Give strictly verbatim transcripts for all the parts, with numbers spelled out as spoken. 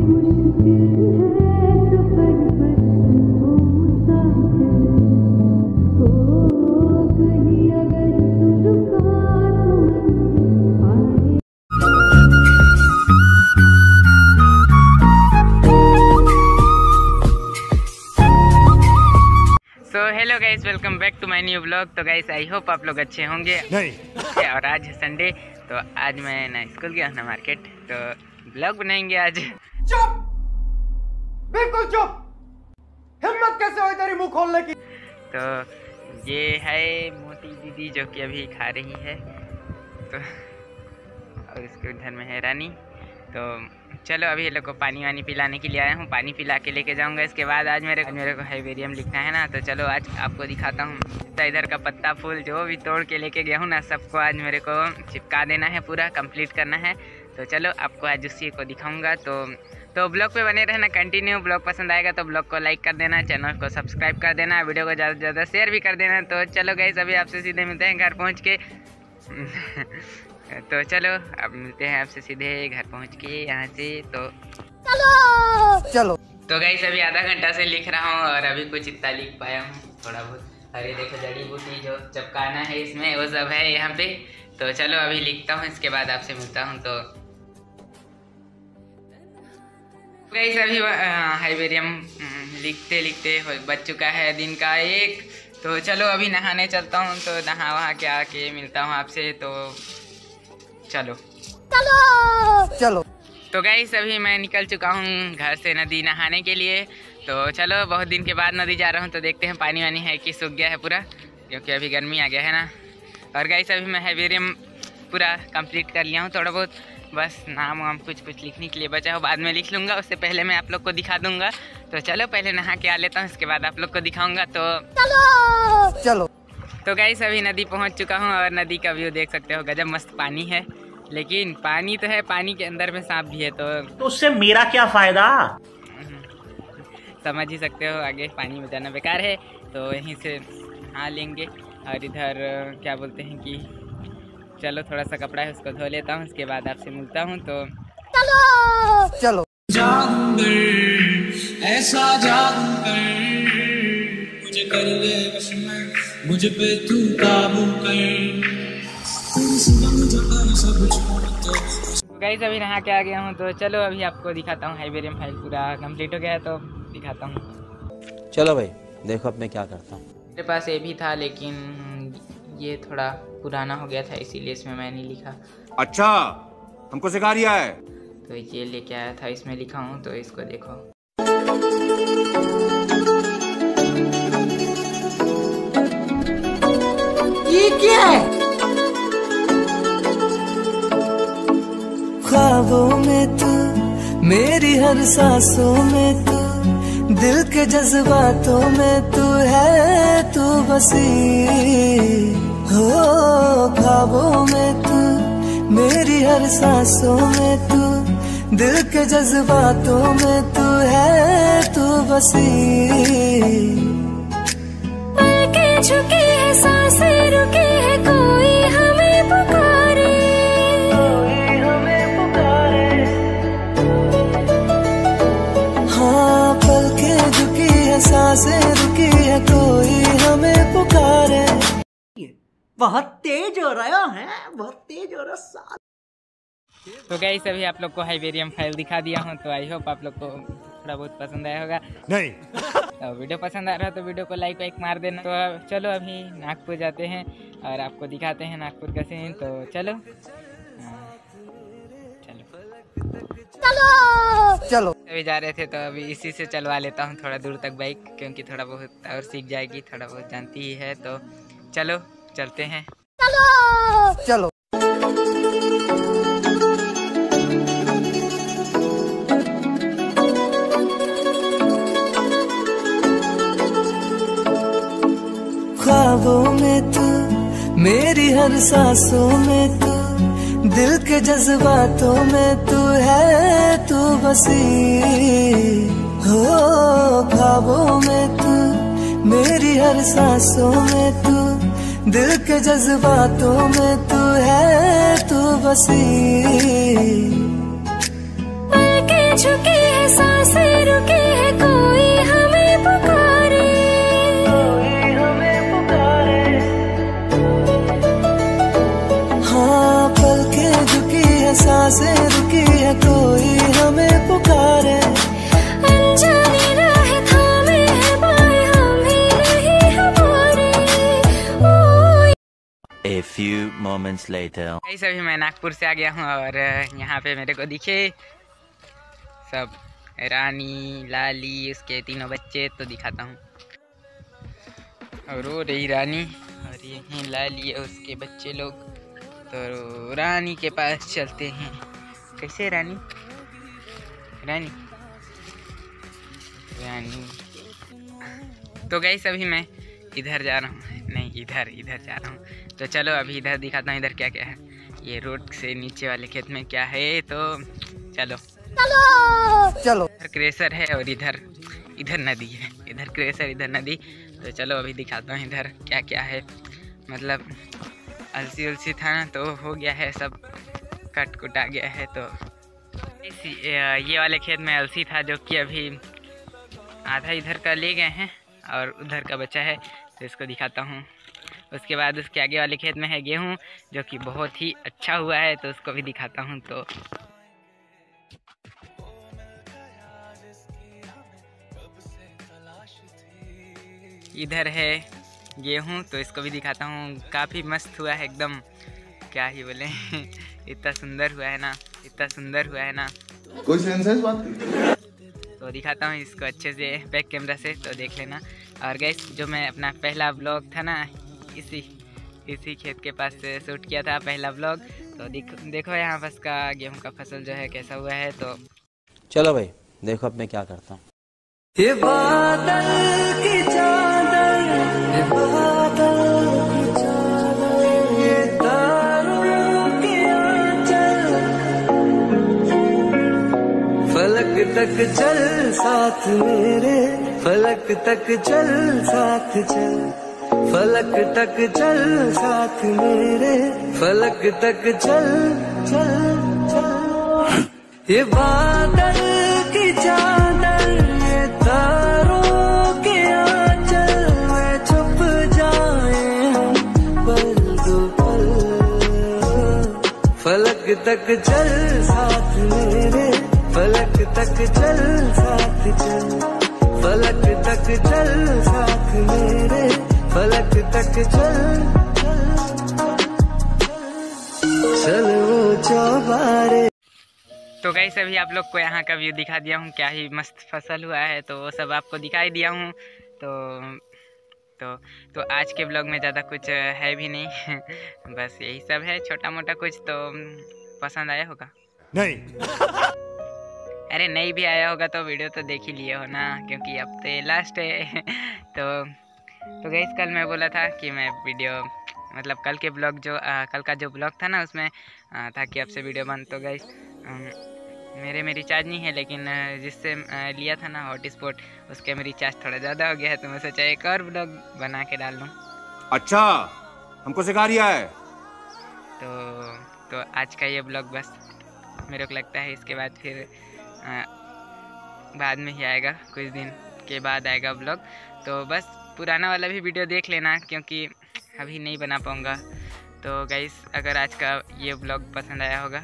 Hello guys, welcome back to my new blog. तो guys I hope आप लोग अच्छे होंगे। नहीं और आज है संडे, तो आज मैं ना स्कूल गया ना मार्केट, तो ब्लॉग बनाएंगे आज। चुप, बिल्कुल चुप। हिम्मत कैसे हुई तेरी मुंह खोलने की? तो ये है मोटी दीदी जो कि अभी खा रही है, तो और इसके उधर में है रानी। तो चलो अभी ये लोग को पानी वानी पिलाने के लिए आया हूँ, पानी पिला के लेके जाऊँगा। इसके बाद आज मेरे मेरे को हाइबेरियम लिखना है ना, तो चलो आज आपको दिखाता हूँ। तो इधर का पत्ता फूल जो भी तोड़ के लेके गया हूँ ना, सबको आज मेरे को चिपका देना है, पूरा कंप्लीट करना है। तो चलो आपको आज उसी को दिखाऊँगा। तो तो ब्लॉग पे बने रहना कंटिन्यू। ब्लॉग पसंद आएगा तो ब्लॉग को लाइक कर देना, चैनल को सब्सक्राइब कर देना, वीडियो को ज़्यादा से ज़्यादा शेयर भी कर देना। तो चलो गाइस अभी आपसे सीधे मिलते हैं घर पहुँच के। तो चलो अब मिलते हैं आपसे सीधे घर पहुंच के यहाँ से। तो चलो चलो तो गाइस अभी आधा घंटा से लिख रहा हूँ और अभी कुछ इतना लिख पाया हूँ थोड़ा बहुत। अरे देखो जड़ी बूटी जो चिपकाना है इसमें वो सब है यहाँ पे। तो चलो अभी लिखता हूँ, इसके बाद आपसे मिलता हूँ। तो गाइस अभी हाइबेरियम लिखते लिखते बच चुका है दिन का एक। तो चलो अभी नहाने चलता हूँ, तो नहा वहा के आके मिलता हूँ आपसे। तो चलो चलो चलो तो गाइस अभी मैं निकल चुका हूँ घर से नदी नहाने के लिए। तो चलो बहुत दिन के बाद नदी जा रहा हूँ, तो देखते हैं पानी वानी है कि सूख गया है पूरा, क्योंकि अभी गर्मी आ गया है ना। और गाइस अभी मैं हाइबेरियम पूरा कंप्लीट कर लिया हूँ, थोड़ा बहुत बस नाम वाम कुछ कुछ लिखने के लिए बचा हो, बाद में लिख लूँगा। उससे पहले मैं आप लोग को दिखा दूँगा। तो चलो पहले नहा के आ लेता हूँ, इसके बाद आप लोग को दिखाऊँगा। तो चलो चलो तो गाइस अभी नदी पहुंच चुका हूं और नदी का व्यू देख सकते हो, गजब मस्त पानी है। लेकिन पानी तो है, पानी के अंदर में सांप भी है। तो तो उससे मेरा क्या फायदा? समझ ही सकते हो, आगे पानी में जाना बेकार है। तो यहीं से नहा लेंगे। और इधर क्या बोलते हैं कि चलो थोड़ा सा कपड़ा है उसको धो लेता हूँ, इसके बाद आपसे मिलता हूँ। तो चलो चलो ऐसा मुझे कर ले बस में, मुझे पे तू काबू कर। गाइस अभी नहा के आ गया हूँ, तो चलो अभी आपको दिखाता हूँ। हाइबेरियम फाइल पूरा कंप्लीट हो गया है, तो दिखाता हूँ। चलो भाई देखो अब मैं क्या करता हूँ। मेरे पास ये भी था, लेकिन ये थोड़ा पुराना हो गया था, इसीलिए इसमें मैं नहीं लिखा। अच्छा हमको सिखा रिया है। तो ये लेके आया था, इसमें लिखा हूँ। तो इसको देखो, ये क्या है? ख्वाबों में तू, मेरी हर सांसों में तू, दिल के जज्बातों में तू है, तू बसी हो। ख्वाबों में तू, मेरी हर सांसों में तू, दिल के जज्बातों में तू है, तू बसी। पलकें झुकी है, सांसें रुकी है, कोई हमें पुकारे, कोई हमें पुकारे। हाँ पलकें झुकी है, सांसें रुकी है, कोई हमें पुकारे। बहुत तेज हो रहा है, बहुत तेज हो रहा है। तो गाइस अभी आप लोग को हाइबेरियम फाइल दिखा दिया हूँ। तो आई होप आप लोग को थोड़ा बहुत पसंद आया होगा। नहीं तो वीडियो पसंद आ रहा है तो वीडियो को लाइक वाइक मार देना। तो चलो अभी नागपुर जाते हैं और आपको दिखाते हैं नागपुर का सीन। तो चलो चलो चलो अभी जा रहे थे, तो अभी इसी से चलवा लेता हूँ थोड़ा दूर तक बाइक, क्योंकि थोड़ा बहुत और सीख जाएगी, थोड़ा बहुत जानती ही है। तो चलो चलते हैं। चलो चलो ख्वाबों में तू, मेरी हर सांसों में तू, दिल के जज्बातों में तू है, तू बसी हो। ख्वाबों में तू, मेरी हर सांसों में तू, दिल के जज्बातों में तू है, तू बसी। पलकें झुकी है, moments later. गाइस अभी मैं नागपुर से आ गया हूँ और यहाँ पे मेरे को दिखे सब रानी लाली उसके तीनों बच्चे, तो दिखाता हूँ। और वो रही रानी और यही लाली है उसके बच्चे लोग। तो रानी के पास चलते हैं। कैसे रानी रानी रानी तो गाइस अभी मैं इधर जा रहा हूँ, नहीं इधर इधर जा रहा हूँ। तो चलो अभी इधर दिखाता हूँ इधर क्या क्या है। ये रोड से नीचे वाले खेत में क्या है, तो चलो चलो चलो। इधर क्रेशर है और इधर इधर नदी है, इधर क्रेशर इधर नदी। तो चलो अभी दिखाता हूँ इधर क्या क्या है। मतलब अलसी उलसी था ना तो हो गया है, सब कट कुटा गया है। तो इसी ये वाले खेत में अलसी था जो कि अभी आधा इधर का ले गए हैं और उधर का बचा है, तो इसको दिखाता हूँ। उसके बाद उसके आगे वाले खेत में है गेहूँ जो कि बहुत ही अच्छा हुआ है, तो उसको भी दिखाता हूँ। तो इधर है गेहूँ, तो इसको भी दिखाता हूँ। काफ़ी मस्त हुआ है एकदम, क्या ही बोले इतना सुंदर हुआ है ना, इतना सुंदर हुआ है ना, कोई सेंस है इस बात की? तो दिखाता हूँ इसको अच्छे से बैक कैमरा से, तो देख लेना। और गाइस जो मैं अपना पहला ब्लॉग था ना इसी इसी खेत के पास से शूट किया था पहला ब्लॉग, तो देखो यहाँ पास का गेहूँ का फसल जो है कैसा हुआ है। तो चलो भाई देखो अब मैं क्या करता हूँ। ये बादल की चादर, ये बादल की चादर, ये तारों के आंचल, फलक तक चल साथ मेरे, फलक तक चल साथ चल, फलक तक चल साथ मेरे, फलक तक चल चल चल। ये बादल की चादर, ये तारों के आंचल में छुप जाए हम पल दो पल, फलक तक चल साथ मेरे, फलक तक चल साथ चल, फलक तक चल साथ मेरे, फलक तक चल चल वो चौबारे। तो गाइस अभी आप लोग को यहाँ का व्यू दिखा दिया हूँ, क्या ही मस्त फसल हुआ है, तो वो सब आपको दिखाई दिया हूँ। तो तो तो आज के ब्लॉग में ज़्यादा कुछ है भी नहीं बस यही सब है छोटा मोटा कुछ। तो पसंद आया होगा? नहीं। अरे नहीं भी आया होगा तो वीडियो तो देख ही लिए हो ना, क्योंकि अब तो लास्ट है तो तो गाइस कल मैं बोला था कि मैं वीडियो मतलब कल के ब्लॉग जो आ, कल का जो ब्लॉग था ना उसमें आ, था कि अब से वीडियो बंद। तो गाइस मेरे में रिचार्ज नहीं है, लेकिन जिससे लिया था ना हॉटस्पॉट उसके में रिचार्ज थोड़ा ज़्यादा हो गया है, तो मैं सोचा एक और ब्लॉग बना के डाल दूँ। अच्छा हमको सिखा रिया है। तो तो आज का ये ब्लॉग बस मेरे को लगता है इसके बाद फिर आ, बाद में ही आएगा, कुछ दिन के बाद आएगा ब्लॉग। तो बस पुराना वाला भी वीडियो देख लेना क्योंकि अभी नहीं बना पाऊँगा। तो गाइस अगर आज का ये ब्लॉग पसंद आया होगा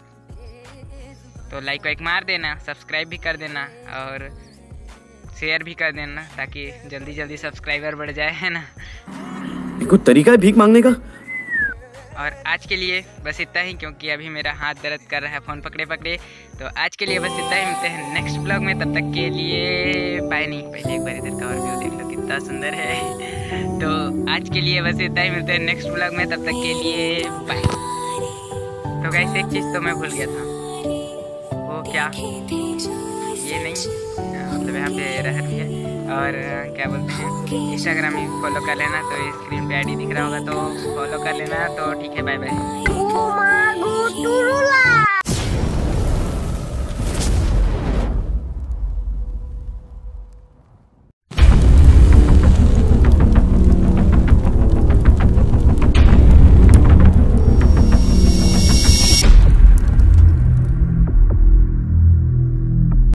तो लाइक वाइक मार देना, सब्सक्राइब भी कर देना और शेयर भी कर देना ताकि जल्दी जल्दी सब्सक्राइबर बढ़ जाए, है ना। कोई तरीका है भीख मांगने का? और आज के लिए बस इतना ही, क्योंकि अभी मेरा हाथ दर्द कर रहा है फ़ोन पकड़े पकड़े। तो आज के लिए बस इतना ही, मिलते हैं नेक्स्ट ब्लॉग में, तब तक के लिए बाय। नहीं पहले एक बार इधर का और व्यू देख लो कितना सुंदर है। तो आज के लिए बस इतना ही, मिलते हैं नेक्स्ट ब्लॉग में, तब तक के लिए बाय। तो गाइस एक चीज़ तो मैं भूल गया था, वो क्या, ये नहीं मतलब यहाँ पे रहर भी है और क्या बोलते हैं इंस्टाग्राम में फॉलो कर लेना। तो स्क्रीन पे आईडी दिख रहा होगा तो फॉलो कर लेना। तो ठीक है, बाय बाय।